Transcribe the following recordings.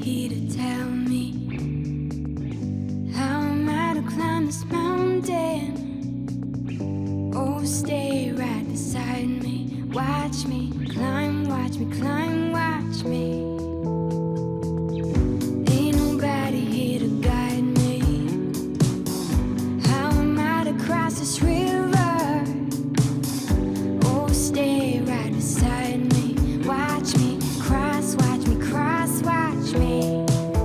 here to tell me how am I to climb this mountain? Oh, stay right beside me. Watch me climb, watch me climb, watch me. Ain't nobody here to guide me. How am I to cross this river? Oh, stay right beside me. Watch me cross, watch me cross, watch me.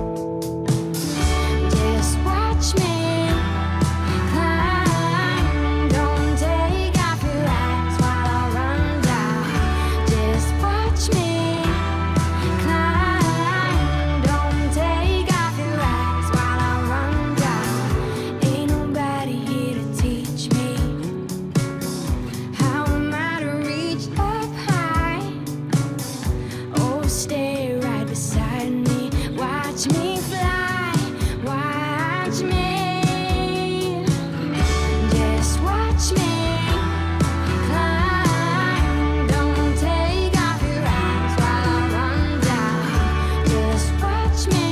Just watch me climb. Don't take off your eyes while I run down. Just watch me climb. Don't take off your eyes while I run down. Ain't nobody here to teach me how am I to reach up high. Oh, stay right beside me. Watch me fly, watch me. Just watch me climb. Don't take off your eyes while I run down. Just watch me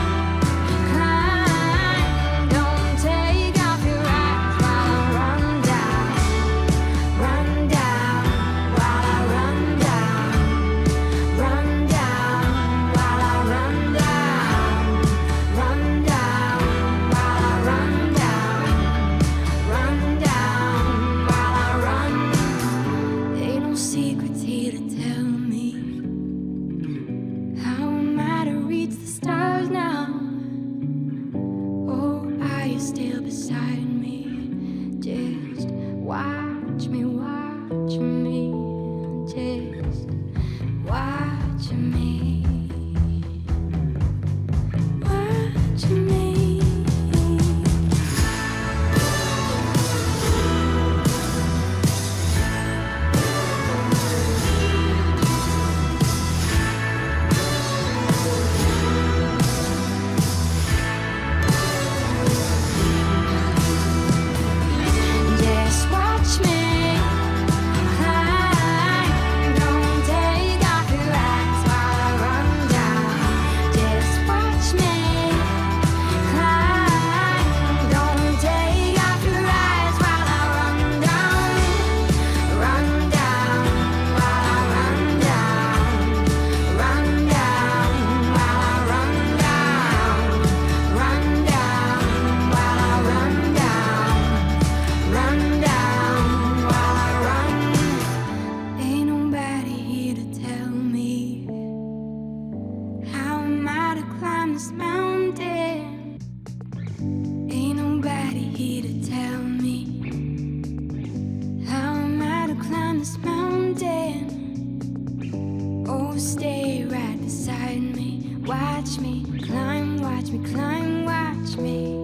climb. Don't take off your eyes while I run down. Run down while I run down. Run down while I run down. Run down while I run down. Run down while I run. Ain't no secrets here to tell me how am I to reach the stars now? Oh, are you still beside me? Just watch me, watch me. Just watch me. Watch me. Just watch me climb. Don't take off your eyes while I run down. Just watch me climb. Don't take off your eyes while I run down. Run down while I run down. Run down while I run down. Run down while I run down. Run down while I run. Ain't nobody here to tell me how am I to climb this mountain? Ain't nobody here to tell me how am I to climb this mountain? Oh, stay right beside me. Watch me climb, watch me climb, watch me.